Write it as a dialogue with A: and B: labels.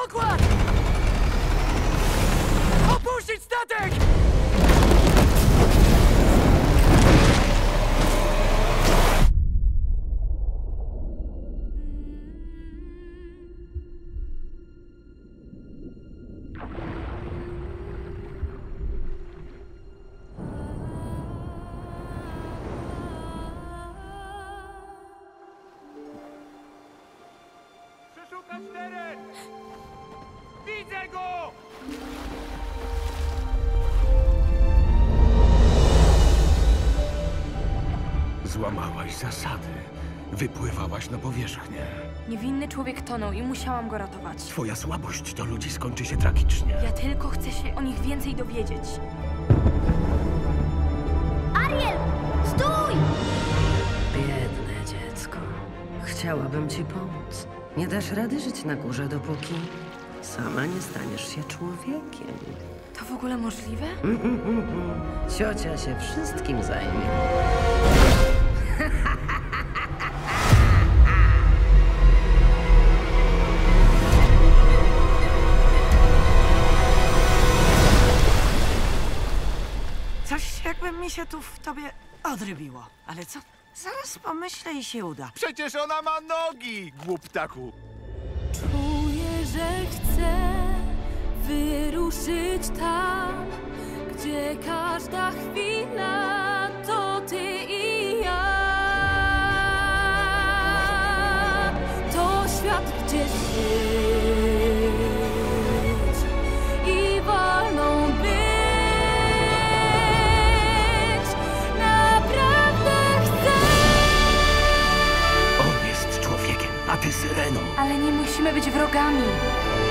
A: pokład! Opuścić statek!
B: Przeszukać teren! Widzę go!
C: Złamałaś zasady. Wypływałaś na powierzchnię.
D: Niewinny człowiek tonął i musiałam go ratować.
C: Twoja słabość do ludzi skończy się tragicznie.
D: Ja tylko chcę się o nich więcej dowiedzieć.
E: Ariel! Stój!
F: Biedne dziecko. Chciałabym ci pomóc. Nie dasz rady żyć na górze, dopóki sama nie staniesz się człowiekiem.
D: To w ogóle możliwe?
F: Ciocia się wszystkim zajmie.
G: Coś jakby mi się tu w tobie odrybiło. Ale co? Zaraz pomyślę i się uda.
B: Przecież ona ma nogi, głuptaku!
H: Czuję, że chcę wyruszyć tam, gdzie każda chwila to ty i ja. To świat, gdzie żyć i wolną być. Naprawdę chcę.
C: On jest człowiekiem, a ty syreną.
D: Ale nie musimy być wrogami.